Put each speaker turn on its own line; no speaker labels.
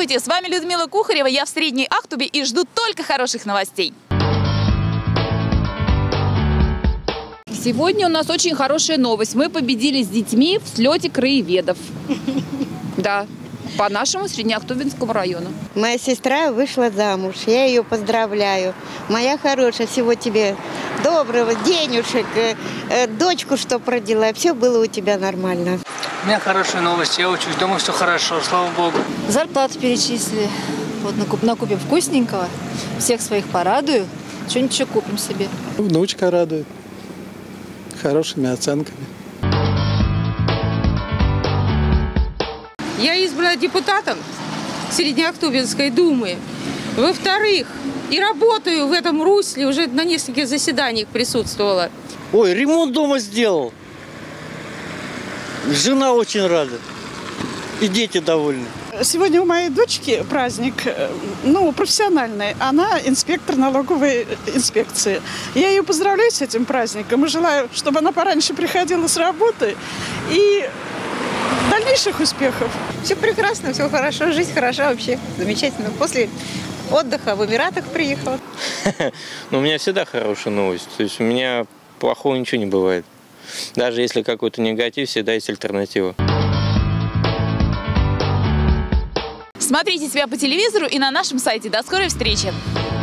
Здравствуйте, с вами Людмила Кухарева, я в Средней Ахтубе и жду только хороших новостей. Сегодня у нас очень хорошая новость. Мы победили с детьми в слете краеведов. Да, по нашему Среднеахтубинскому району.
Моя сестра вышла замуж, я ее поздравляю. Моя хорошая, всего тебе доброго, денежек, дочку, что родила, все было у тебя нормально.
У меня хорошая новость, я учусь, дома все хорошо, слава богу.
Зарплату перечислили, вот накупим вкусненького, всех своих порадую, что-нибудь еще купим себе.
Внучка радует, хорошими оценками.
Я избрана депутатом Среднеахтубинской думы. Во-вторых, и работаю в этом русле, уже на нескольких заседаниях присутствовала.
Ой, ремонт дома сделал. Жена очень рада. И дети довольны.
Сегодня у моей дочки праздник, профессиональный. Она инспектор налоговой инспекции. Я ее поздравляю с этим праздником и желаю, чтобы она пораньше приходила с работы и дальнейших успехов.
Все прекрасно, все хорошо, жизнь хороша вообще, замечательно. После отдыха в Эмиратах приехала.
У меня всегда хорошая новость. То есть у меня плохого ничего не бывает. Даже если какой-то негатив, всегда есть альтернатива.
Смотрите себя по телевизору и на нашем сайте. До скорой встречи!